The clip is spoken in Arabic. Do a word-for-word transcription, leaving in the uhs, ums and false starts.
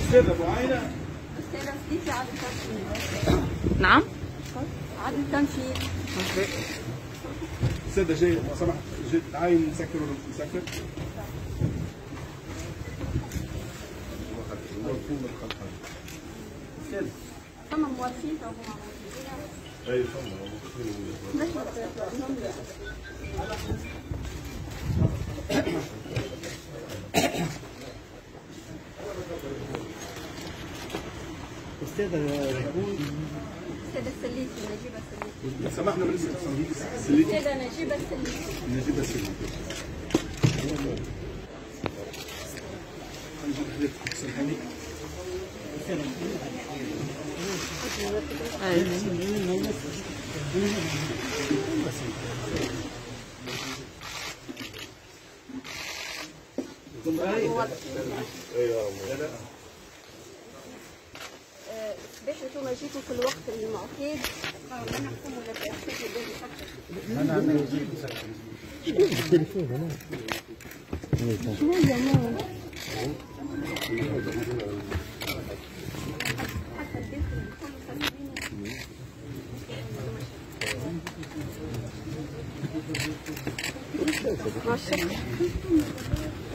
أستاذة معاينة. أستاذة سليتي عاد التنشيط. نعم؟ عاد التنشيط. أستاذة جاي لو سمحت جاي تعاين مسكر ولا مش مسكر؟ أستاذ. ثم موظفين أو هم أي ثم أستاذة ريكون. أستاذة سليتي نجيبة سليتي. سمحنا بالاسم سليتي. أستاذة نجيبة سليتي. نجيبة سليتي. باش انتم جيتوا في الوقت المعتاد ما نحكموا ولا تاخذوا بالي حتى أنا عم نجيب التليفون أنا شوية نوم حتى البيت كله ما شاء الله